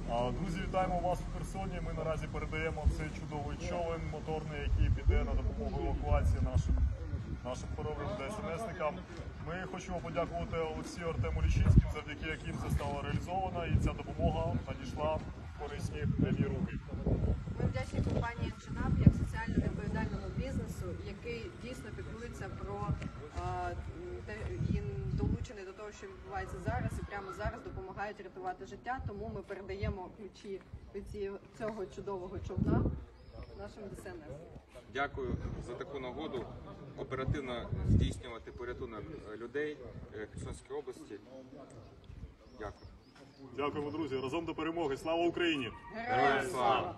Друзі, вітаємо вас у Херсоні. Ми наразі передаємо цей чудовий човен моторний, який піде на допомогу евакуації нашим хоробрим ДСНСникам. Ми хочемо подякувати Олексію Артему Лічинським, завдяки яким це стало реалізовано, і ця допомога надійшла в корисні прямі руки. Ми вдячні компанії «Енджинап» як соціально відповідальному бізнесу, який дійсно піклується про і долучений до того, що відбувається зараз, і прямо зараз допомагають рятувати життя. Тому ми передаємо ключі від цього чудового човна нашим ДСНС. Дякую за таку нагоду оперативно здійснювати порятунок людей Херсонської області. Дякую. Дякуємо, друзі. Разом до перемоги. Слава Україні! Героям слава!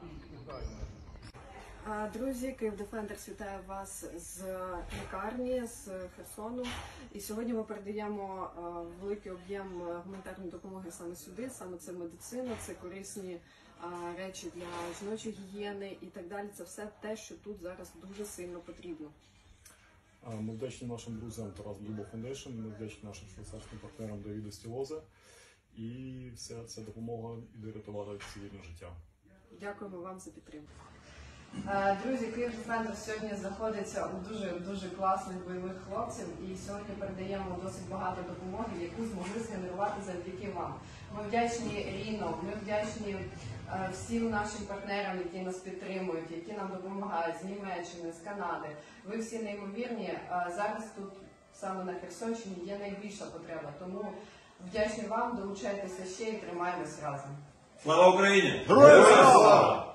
Друзі, Київ Дефендерс вітає вас з лікарні, з Херсону. І сьогодні ми передаємо великий об'єм гуманітарної допомоги саме сюди, саме це медицина, це корисні речі для жіночої гігієни і так далі. Це все те, що тут зараз дуже сильно потрібно. Ми вдячні нашим друзям Тарас Бульба Фондейшн, ми вдячні нашим швейцарським партнерам Давіду Стілозе. І вся ця допомога йде рятувати цивільне життя. Дякуємо вам за підтримку. Друзі, Київ Дефендерс сьогодні знаходиться у дуже класних бойових хлопців, і сьогодні передаємо досить багато допомоги, яку змогли згенерувати завдяки вам. Ми вдячні Ріно, ми вдячні всім нашим партнерам, які нас підтримують, які нам допомагають з Німеччини, з Канади. Ви всі неймовірні. Зараз тут, саме на Херсонщині, є найбільша потреба. Тому вдячні вам, долучайтеся ще і тримаємось разом. Слава Україні! Героям слава!